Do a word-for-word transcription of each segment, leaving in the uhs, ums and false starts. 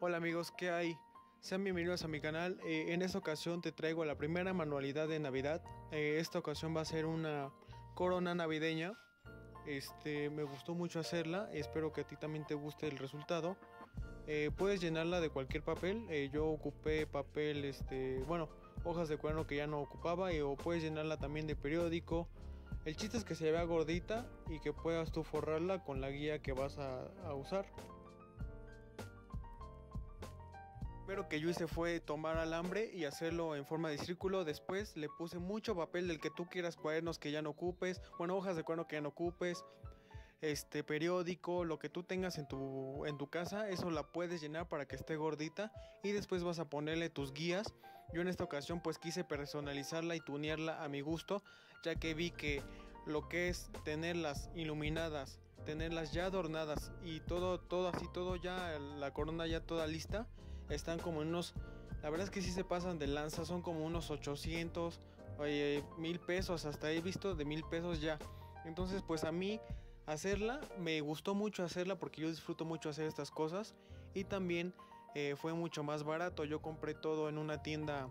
Hola amigos, ¿qué hay? Sean bienvenidos a mi canal. Eh, en esta ocasión te traigo la primera manualidad de Navidad. Eh, esta ocasión va a ser una corona navideña. Este, me gustó mucho hacerla. Espero que a ti también te guste el resultado. Eh, puedes llenarla de cualquier papel. Eh, yo ocupé papel, este, bueno, hojas de cuaderno que ya no ocupaba. Y, o puedes llenarla también de periódico. El chiste es que se vea gordita y que puedas tú forrarla con la guía que vas a, a usar. Primero que yo hice fue tomar alambre y hacerlo en forma de círculo. Después le puse mucho papel del que tú quieras, cuadernos que ya no ocupes, bueno, hojas de cuaderno que ya no ocupes, este periódico, lo que tú tengas en tu en tu casa, eso la puedes llenar para que esté gordita y después vas a ponerle tus guías. Yo en esta ocasión pues quise personalizarla y tunearla a mi gusto, ya que vi que lo que es tenerlas iluminadas, tenerlas ya adornadas y todo todo así todo ya la corona ya toda lista, están como en unos, la verdad es que sí se pasan de lanza, son como unos ochocientos, oye, mil pesos, hasta he visto de mil pesos ya. Entonces pues a mí hacerla, me gustó mucho hacerla porque yo disfruto mucho hacer estas cosas y también eh, fue mucho más barato. Yo compré todo en una tienda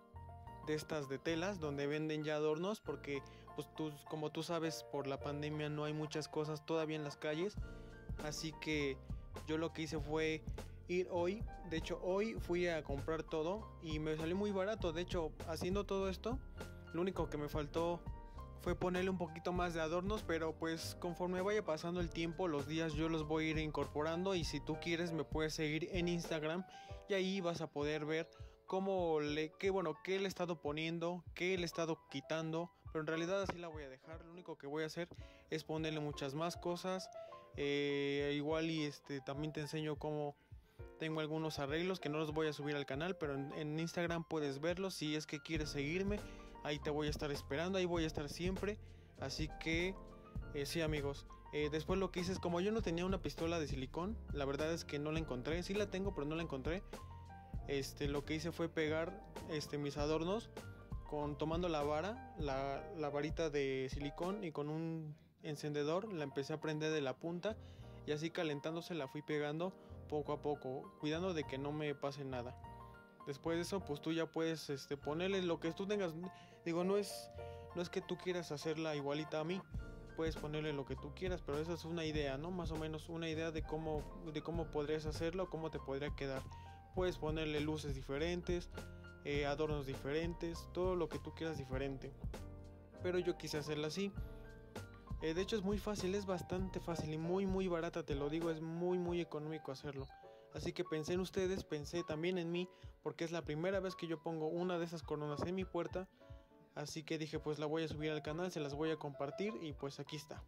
de estas de telas donde venden ya adornos porque pues tú, como tú sabes, por la pandemia no hay muchas cosas todavía en las calles, así que yo lo que hice fue ir hoy, de hecho hoy fui a comprar todo y me salió muy barato. De hecho, haciendo todo esto, lo único que me faltó fue ponerle un poquito más de adornos, pero pues conforme vaya pasando el tiempo, los días yo los voy a ir incorporando y si tú quieres me puedes seguir en Instagram y ahí vas a poder ver cómo le, qué bueno, qué le he estado poniendo, qué le he estado quitando, pero en realidad así la voy a dejar. Lo único que voy a hacer es ponerle muchas más cosas, eh, igual y este también te enseño cómo tengo algunos arreglos que no los voy a subir al canal, pero en, en Instagram puedes verlos si es que quieres seguirme. Ahí te voy a estar esperando, ahí voy a estar siempre. Así que eh, sí amigos, eh, después lo que hice es, como yo no tenía una pistola de silicón, la verdad es que no la encontré. Sí la tengo pero no la encontré. Este, lo que hice fue pegar este, mis adornos con, tomando la vara, la, la varita de silicón, y con un encendedor la empecé a prender de la punta y así calentándose la fui pegando poco a poco, cuidando de que no me pase nada. Después de eso pues tú ya puedes este, ponerle lo que tú tengas. Digo, no es, no es que tú quieras hacerla igualita a mí, puedes ponerle lo que tú quieras, pero esa es una idea, ¿no? Más o menos una idea de cómo, de cómo podrías hacerlo, cómo te podría quedar. Puedes ponerle luces diferentes, eh, adornos diferentes, todo lo que tú quieras diferente, pero yo quise hacerla así. Eh, de hecho es muy fácil, es bastante fácil y muy muy barata, te lo digo, es muy muy económico hacerlo. Así que pensé en ustedes, pensé también en mí, porque es la primera vez que yo pongo una de esas coronas en mi puerta. Así que dije, pues la voy a subir al canal, se las voy a compartir y pues aquí está.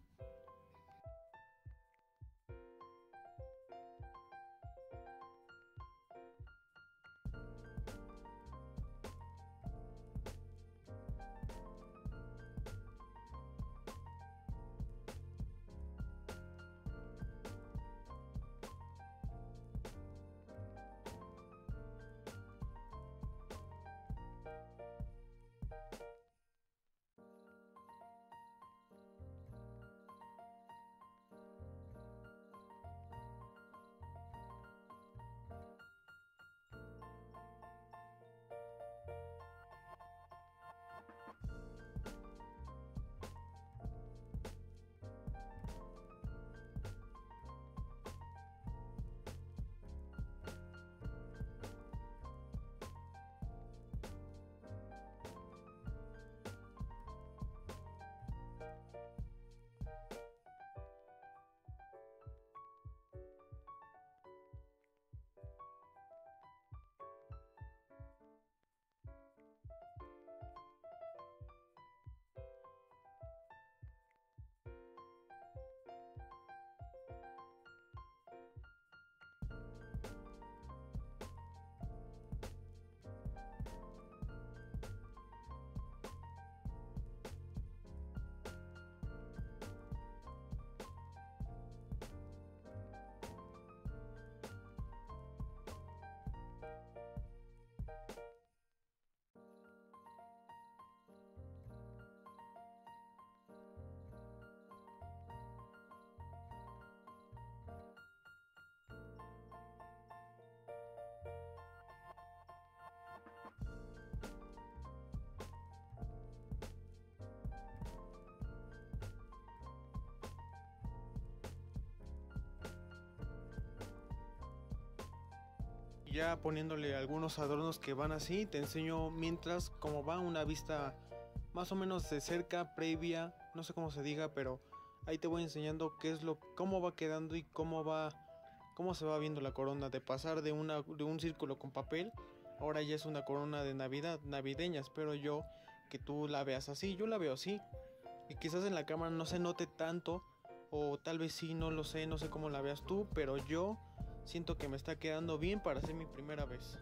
ya poniéndole algunos adornos que van así. Te enseño mientras cómo va una vista más o menos de cerca, previa, no sé cómo se diga, pero ahí te voy enseñando qué es lo, cómo va quedando y cómo va, cómo se va viendo la corona, de pasar de una, de un círculo con papel, ahora ya es una corona de Navidad, navideña. Espero yo que tú la veas así, yo la veo así, y quizás en la cámara no se note tanto, o tal vez sí, no lo sé, no sé cómo la veas tú, pero yo siento que me está quedando bien para hacer mi primera vez.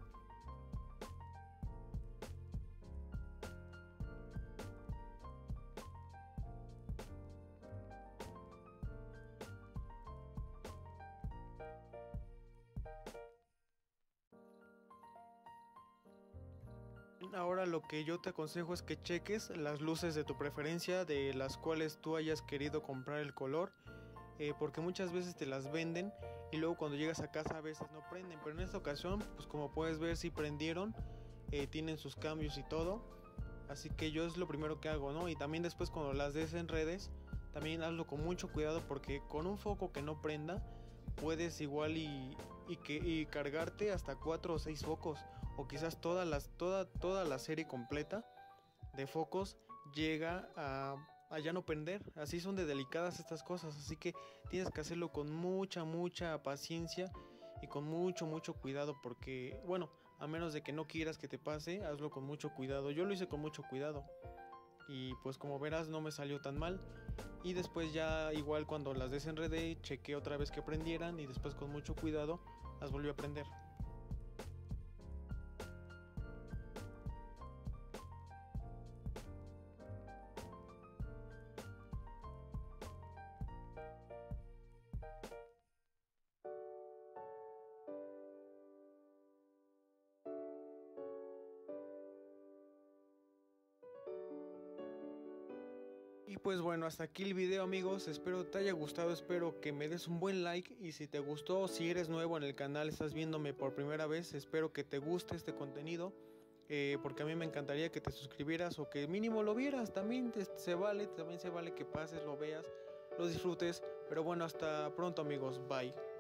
Ahora lo que yo te aconsejo es que cheques las luces de tu preferencia, de las cuales tú hayas querido comprar el color, eh, porque muchas veces te las venden y luego cuando llegas a casa a veces no prenden, pero en esta ocasión, pues como puedes ver, sí prendieron, eh, tienen sus cambios y todo, así que yo es lo primero que hago, ¿no? Y también después cuando las des en redes, también hazlo con mucho cuidado, porque con un foco que no prenda puedes igual y, y, que, y cargarte hasta cuatro o seis focos, o quizás toda, las, toda, toda la serie completa de focos llega a, a ya no prender. Así son de delicadas estas cosas, así que tienes que hacerlo con mucha, mucha paciencia y con mucho, mucho cuidado, porque, bueno, a menos de que no quieras que te pase, hazlo con mucho cuidado. Yo lo hice con mucho cuidado y pues como verás no me salió tan mal. Y después ya igual cuando las desenredé, chequé otra vez que prendieran y después con mucho cuidado las volví a prender. Y pues bueno, hasta aquí el video, amigos, espero te haya gustado, espero que me des un buen like, y si te gustó, si eres nuevo en el canal, estás viéndome por primera vez, espero que te guste este contenido, eh, porque a mí me encantaría que te suscribieras o que mínimo lo vieras, también te, se vale, también se vale que pases, lo veas, lo disfrutes, pero bueno, hasta pronto, amigos, bye.